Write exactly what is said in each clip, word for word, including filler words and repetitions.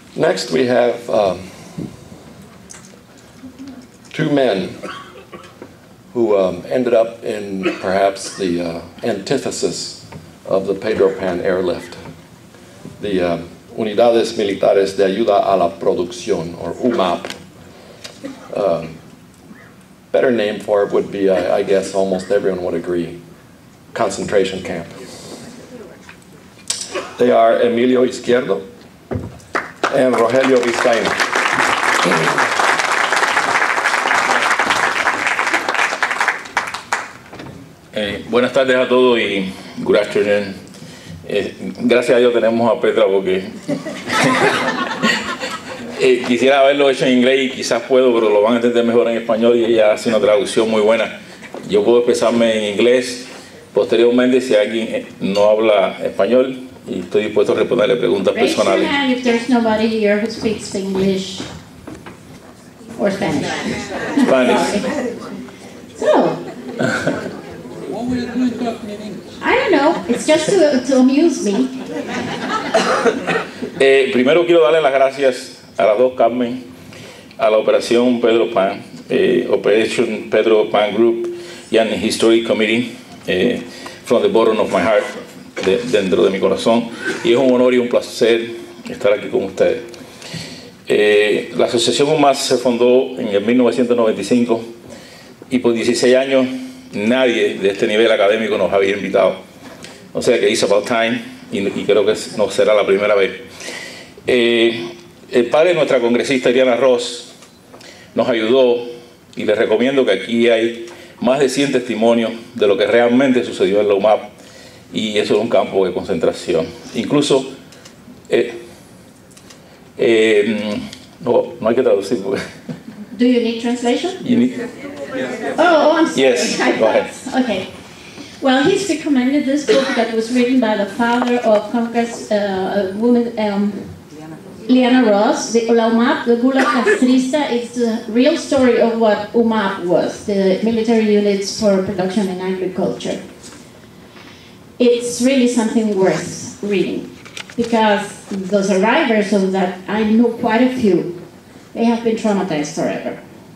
Next we have um, two men who um, ended up in perhaps the uh, antithesis of the Pedro Pan airlift, the uh, Unidades Militares de Ayuda a la Producción, or U M A P. Uh, better name for it would be, I, I guess almost everyone would agree, concentration camp. They are Emilio Izquierdo and Rogelio Vizcaíno. Eh, buenas tardes a todos y good afternoon. Eh, gracias a Dios tenemos a Petra porque eh, quisiera haberlo hecho en inglés y quizás puedo, pero lo van a entender mejor en español y ella hace una traducción muy buena. Yo puedo expresarme en inglés posteriormente si alguien no habla español y estoy dispuesto a responderle preguntas Raise your personales. hand if there's nobody here who speaks English or Spanish. Spanish. So, I don't know, it's just to, to amuse me. Eh, primero quiero darle las gracias a las dos Carmen, a la Operación Pedro Pan, eh, Operation Pedro Pan Group y an History Committee, eh, from the bottom of my heart, de, dentro de mi corazón, y es un honor y un placer estar aquí con ustedes. Eh, la Asociación U M A P se fundó en el mil novecientos noventa y cinco y por dieciséis años nadie de este nivel académico nos había invitado. O sea que it's about time y, y creo que no será la primera vez. Eh, el padre de nuestra congresista Iriana Ross nos ayudó y les recomiendo que aquí hay más de cien testimonios de lo que realmente sucedió en la U M A P y eso es un campo de concentración. Incluso, eh, eh, no, no hay que traducir porque... Do you need translation? You need, Oh, I'm sorry. Yes, I go ahead. thought- Okay. Well, he's recommended this book that was written by the father of Congress uh, woman, um, Liana Ross, the U M A P, the Gulag Castrista. It's the real story of what U M A P was, the military units for production and agriculture. It's really something worth reading because the survivors of that, I know quite a few, they have been traumatized forever.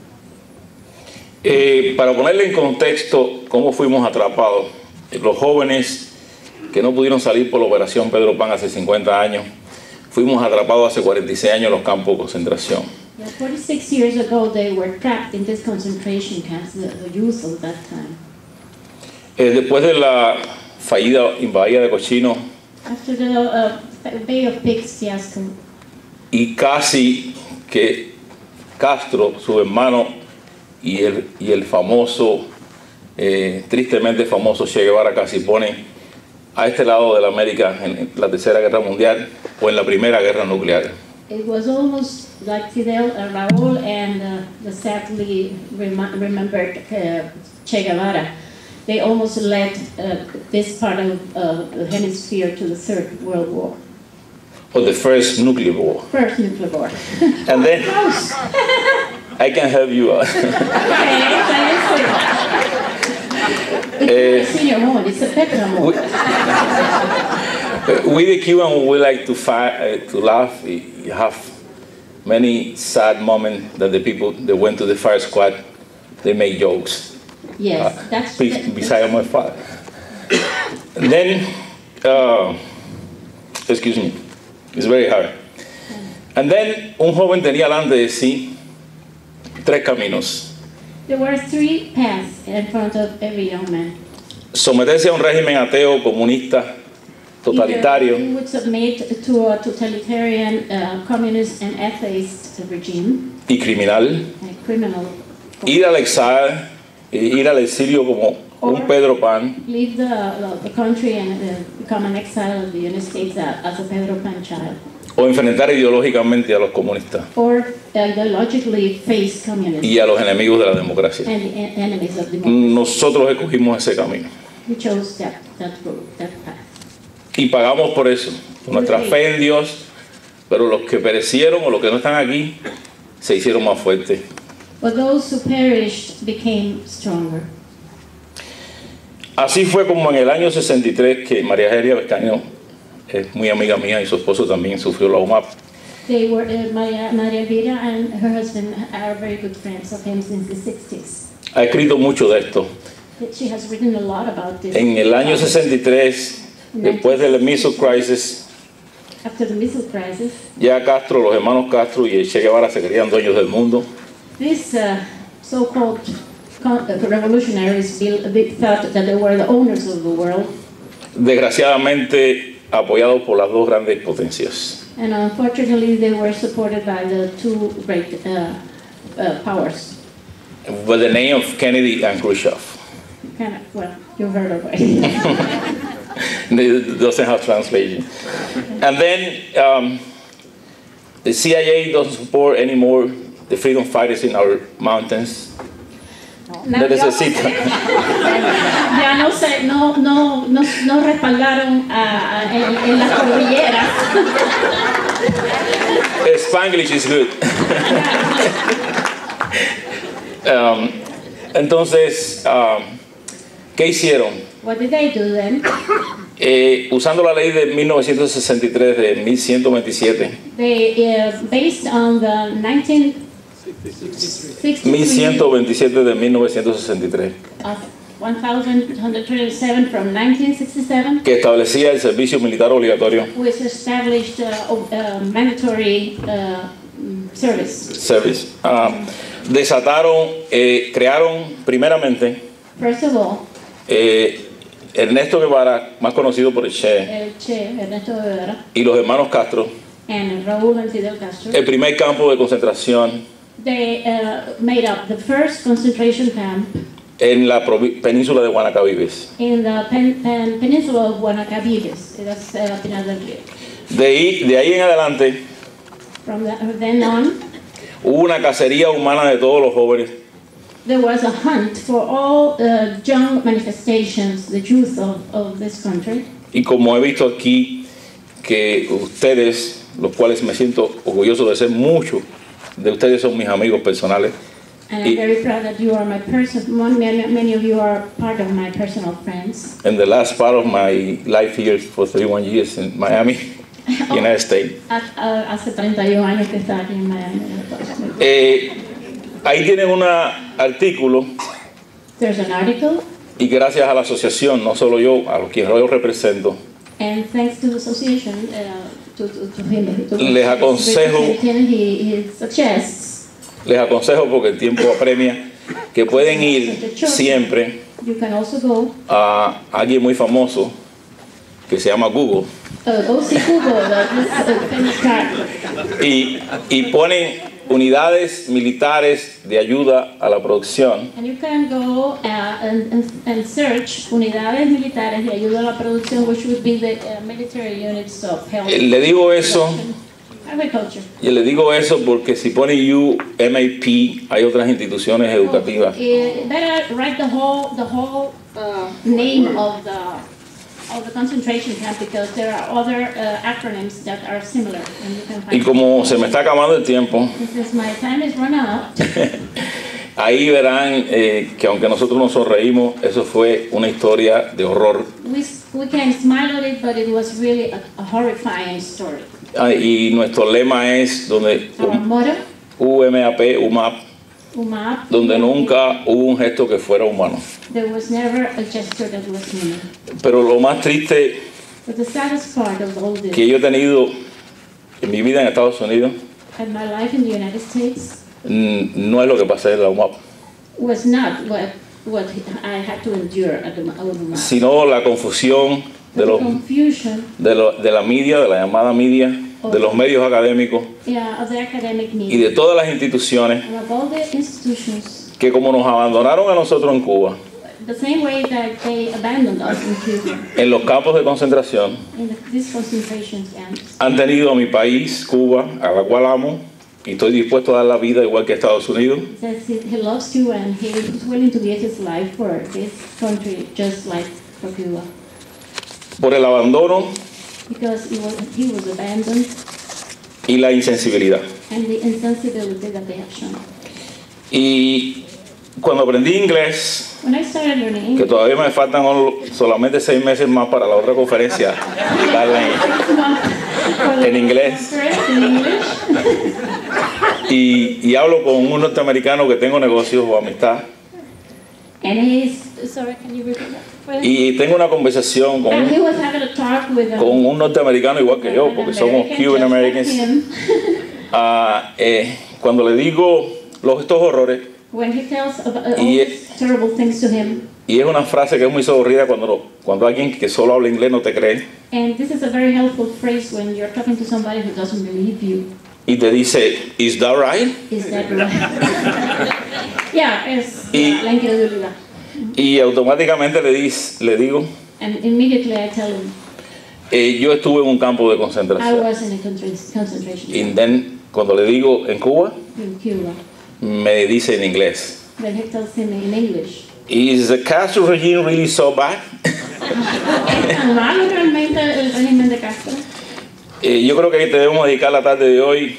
Eh, para ponerle en contexto cómo fuimos atrapados, los jóvenes que no pudieron salir por la Operación Pedro Pan hace cincuenta años, fuimos atrapados hace cuarenta y seis años en los campos de concentración. Yeah, forty-six years ago they were trapped in this concentration camps, the, the youth of that time. Eh, después de la fallida invadida de Cochino After the uh, Bay of Pigs fiasco, y casi que Castro, su hermano y el, y el famoso, eh, tristemente famoso Che Guevara casi ponen a este lado de la América en la Tercera Guerra Mundial o en la Primera Guerra Nuclear. it was almost like Fidel uh, Raúl and uh, the sadly rem remembered uh, Che Guevara. They almost led uh, this part of uh, the hemisphere to the Third World War. Or the first nuclear war. First nuclear war. And then Close. I can help you out. It's a senior moment, it's a Petra moment. We the Cuban, we like to fight, uh, to laugh. We have many sad moments that the people that went to the fire squad, they make jokes. Yes, Uh, that's, be- that, beside my father. And then, uh, excuse me, it's very hard. And then, un joven tenía delante de sí tres caminos. there were three paths in front of every young man. Someterse a un régimen ateo, comunista, totalitario, Either he would submit to a totalitarian, uh, communist and atheist regime, y criminal. a criminal, Ir al exilio, ir al exilio como un Pedro Pan, leave the, the, the country and uh, become an exile of the United States uh, as a Pedro Pan child, o enfrentar ideológicamente a los comunistas or ideologically face communism y a los enemigos de la democracia. and the en- enemies of democracy. Nosotros escogimos ese camino We chose that, that road, that path. y pagamos por eso, por nuestra fe en Dios, pero los que perecieron o los que no están aquí se hicieron más fuertes. But those who perished became stronger. Así fue como en el año sesenta y tres que María Eugenia Vizcaíno, es muy amiga mía y su esposo también sufrió la U M A P. They were, uh, Maria, Maria Elvira and her husband are very good friends of him since the sixties. Ha escrito mucho de esto. She has written a lot about this. En el año sesenta y tres, después del Missile Crisis, After the missile crisis, ya Castro, los hermanos Castro y el Che Guevara se creían dueños del mundo. these uh, so-called con- uh, revolutionaries feel- they thought that they were the owners of the world, Desgraciadamente apoyados por las dos grandes potencias. and unfortunately they were supported by the two great uh, uh, powers. By the name of Kennedy and Khrushchev. Kind of, well, you've heard of it. It doesn't have translation. And then um, the C I A doesn't support anymore the freedom fighters in our mountains. Now, No necesita. ya no, se, no, no, no, no respaldaron a, a- en, en las cordilleras. Spanglish is good. Um, entonces, um, ¿qué hicieron? What did they do then? Eh, usando la ley de mil novecientos sesenta y tres de mil ciento veintisiete, They, uh, based on the nineteen sixty-three mil ciento veintisiete de mil novecientos sesenta y tres, of one thousand one hundred twenty-seven from nineteen sixty-seven, que establecía el servicio militar obligatorio, which established uh, uh, mandatory uh, mm, service. service, ah, desataron, eh, crearon primeramente First of all, eh, Ernesto Guevara, más conocido por el Che, el Che, Ernesto Guevara, y los hermanos Castro, and Raúl and Fidel Castro, el primer campo de concentración they uh, made up the first concentration camp en la provi- península de Guanacabibes. in the pen, pen, peninsula of Guanacavives. That's uh, Pinar del Río. De ahí, de ahí en adelante From the, then on, hubo una cacería humana de todos los jóvenes, there was a hunt for all uh, young manifestations, the youth of, of this country. y como he visto aquí que ustedes, los cuales me siento orgulloso de ser muchos de ustedes son mis amigos personales, And I'm Y- very proud that you are my person, many, many of you are part of my personal friends. in the last part of my life here for thirty-one years in Miami, United States. Ha- ha- Hace treinta y un años que está aquí en Miami. Eh, ahí tienen un artículo There's an article, y gracias a la asociación, no solo yo, a los que yo represento, and thanks to the association, uh, to, to, to him, to Les aconsejo- he, he suggests les aconsejo porque el tiempo apremia que pueden ir siempre you can also go, a alguien muy famoso que se llama Google uh, go see Google, uh, this uh, famous card, y, y ponen unidades militares de ayuda a la producción and you can go uh, and, and, and search unidades militares de ayuda a la producción, which would be the uh, military units of health, Eh, le digo eso agriculture. y le digo eso porque si pone U M A P hay otras instituciones educativas Uh, better write the whole the whole uh, name of the of the concentration camp because there are other uh, acronyms that are similar and you can find. y como se me está acabando el tiempo Since my time is run out, ahí verán eh, que aunque nosotros nos sonreímos eso fue una historia de horror. we we can smile at it, but it was really a, a horrifying story. Ah, y nuestro lema es donde Our motto, U M A P, U M A P, U M A P, donde nunca hubo un gesto que fuera humano. there was never a gesture that was human. Pero lo más triste But the saddest part of all this, que yo he tenido en mi vida en Estados Unidos and my life in the United States, mm, no es lo que pasa en la U M A P, was not what what I had to endure at the U M A P. sino la confusión de, The los, confusion, de, lo- de la media, de la llamada media, de los medios académicos yeah, of the academic y media, de todas las instituciones and of all the institutions, que como nos abandonaron a nosotros en Cuba, the same way that they abandoned us in Cuba, en los campos de concentración, in the, these concentration camps, han tenido a mi país, Cuba, a la cual amo, y estoy dispuesto a dar la vida igual que Estados Unidos, says he, he loves Cuba and he is willing to give his life for this country just like for Cuba, por el abandono because he was, he was abandoned y la insensibilidad. and the insensibility that they have shown. Y cuando aprendí inglés, When I started learning que English, todavía me faltan ol- solamente seis meses más para la otra conferencia, darla en, for the en inglés. In English. Y, y hablo con un norteamericano que tengo negocios o amistad. And he's, sorry, can you repeat that? Y tengo una conversación con And he un, was having a talk with con un norteamericano igual que yo, an porque somos American Cuban just like Americans. him. Ah, eh, cuando le digo los, estos horrores, When he tells about uh, all Y- these terrible things to him. y es una frase que es muy socorrida cuando, lo- cuando alguien que solo habla inglés no te cree, And this is a very helpful phrase when you're talking to somebody who doesn't believe you. y te dice, ¿is that right? Is that right? Yeah, es Y- la, la incredulidad. Y automáticamente le, dis- le digo, And immediately I tell him, eh, yo estuve en un campo de I concentración. was in a contra- concentration Y camp then, cuando le digo en Cuba, in Cuba. me dice en inglés, Then he tells him in English. ¿is the Castro regime really so bad? ¿Es tan malo realmente el régimen de Castro? Eh, yo creo que debemos dedicar la tarde de hoy,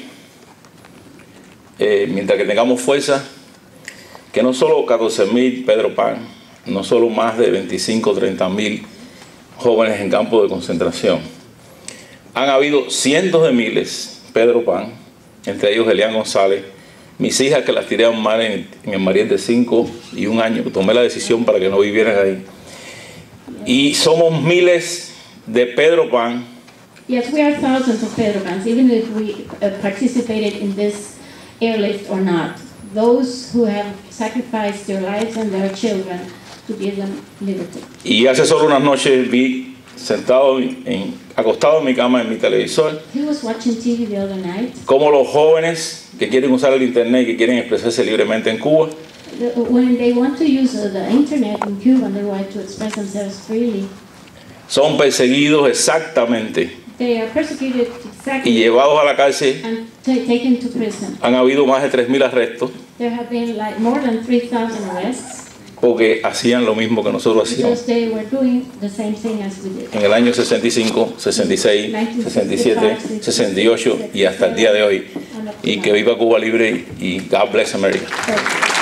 eh, mientras que tengamos fuerza, que no solo catorce mil Pedro Pan, no solo más de veinticinco o treinta mil jóvenes en campos de concentración. Han habido cientos de miles Pedro Pan, entre ellos Elian González, mis hijas que las tiré a un mar en, en el Mariel de cinco y un año, tomé la decisión para que no vivieran ahí. Y somos miles de Pedro Pan. Yes, we are thousands of Pedro Pans, even if we uh, participated in this airlift or not. Those who have sacrificed their lives and their children to give them liberty. Y hace solo unas noches vi sentado, en, acostado en mi cama en mi televisor, He was watching T V the other night. cómo los jóvenes que quieren usar el internet y que quieren expresarse libremente en Cuba, The, when they want to use uh, the internet in Cuba and they want to express themselves freely, son perseguidos exactamente they are persecuted y exactly llevados a la cárcel. and ta taken to prison. Han habido más de tres mil arrestos There have been like more than three thousand arrests porque hacían lo mismo que nosotros hacíamos. because they were doing the same thing as we did. En el año sesenta y cinco, sesenta y seis, sesenta y siete, sesenta y ocho y hasta el día de hoy. Y que viva Cuba libre y God bless America. So,